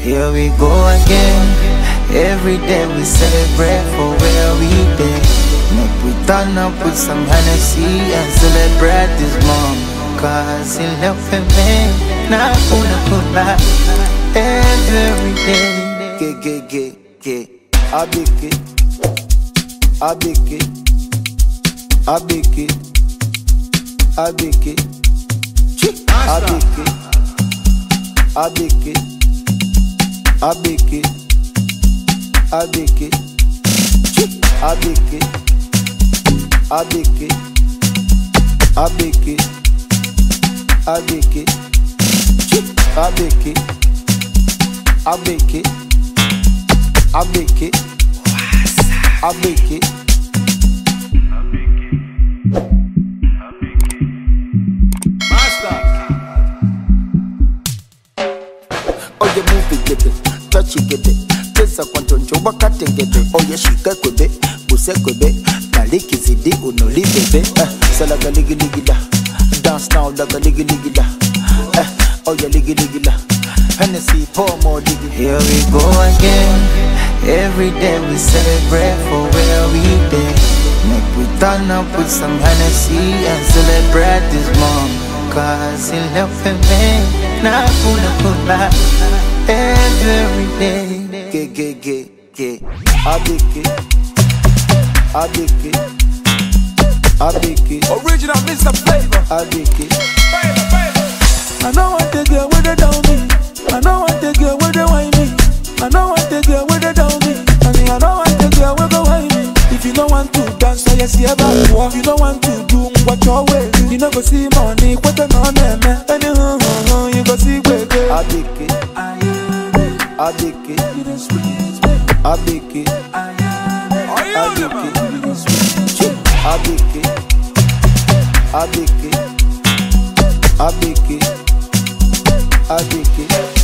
Here we go again. Every day we celebrate for where we been. Make we turn up with some Hennessy and celebrate this moment. Cause he left with me. Now una every day. Get. I bake it. I bake it. I bake it. I bake it. I bake it. I bake it. I bake it. I bake it. I bake it. I bake it. I bake it. I bake it. I bake it. I bake it. I bake it. I bake it. Oh, you move it, get it, touch it, get it. Just a quantum job, cut and get it. Oh, yeah, she got with it, Buse Quebec, Maliki Zidi, Unoli, baby. Salaga Ligi Ligida, dance now, like a Ligi Ligida. Oh, yeah, Ligi Ligida, Hennessy, pour more Ligi. Here we go again. Every day we celebrate for where we been. Make we turn up with some Hennessy and celebrate this moment. Cause he left with me. Now una every day. Get. I bake it. I bake it. I bake it. Original Mr. Flavor. I bake it. I know what they get with the down me. I know what they get with the wine me. I know what they get with the down me. I know what they get with the wine me. If you don't want to dance, so yes, you ever walk. You don't want to do what your way. You know go see money, what the no name. You go see where I bake it. I bake it. I bake it. I bake it. I bake it. I bake it. I bake it. I bake it.